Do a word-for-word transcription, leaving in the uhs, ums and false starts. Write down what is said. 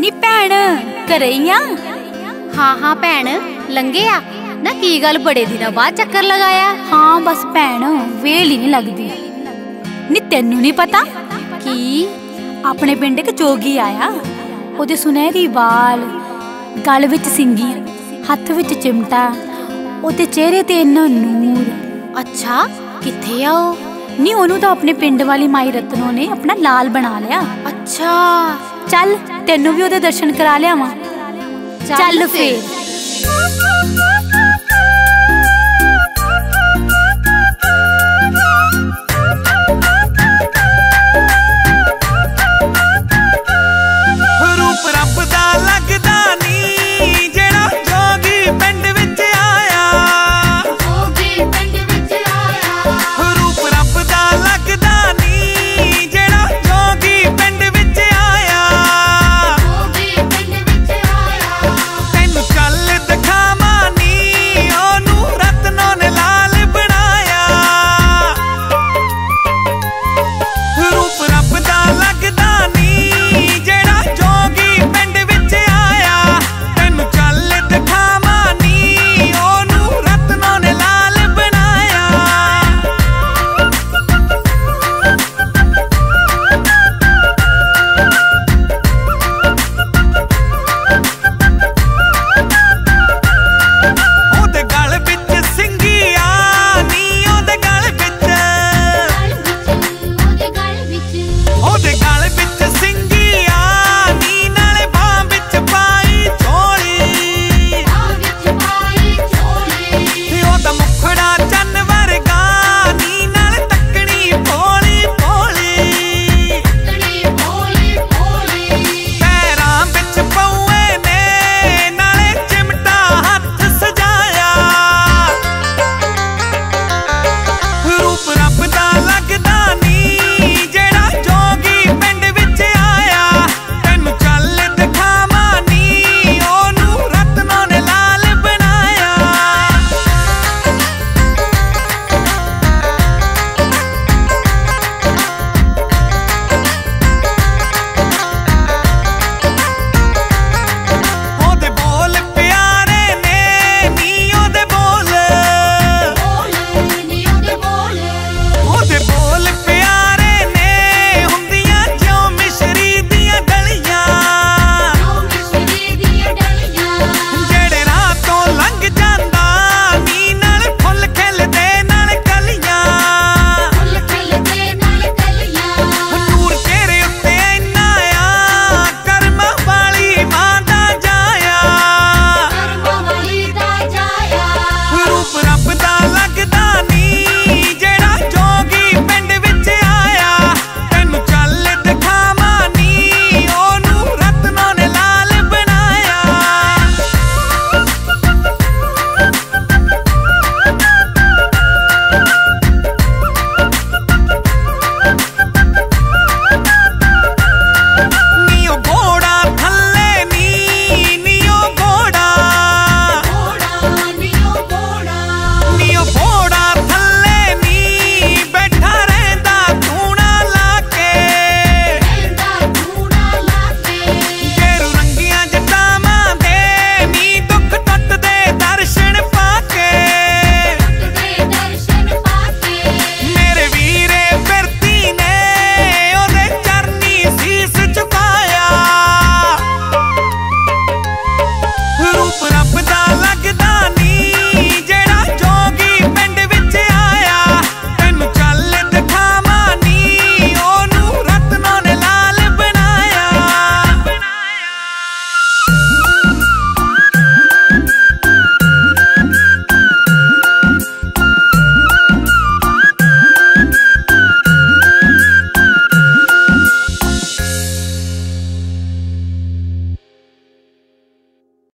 नी भैन घरे ही आ? हाँ हाँ भैन लंघे आ ना की गल बड़े दिनों बाद चक्कर लगाया। हाँ बस भैन वेल ही नहीं लगती। नी तेनू नहीं पता कि अपने पिंड एक जोगी आया, ओदे सुनहरी बाल, गल विच सिंगी, हत्थ विच चिमटा, ओदे चेहरे ते इन्ना नूर। अच्छा किथे आओ? नी ओनू तो अपने पिंड वाली माई रत्नो ने अपना लाल बना लिया। अच्छा चल तेनू भी ओदे दर्शन करा लिया। चल फिर।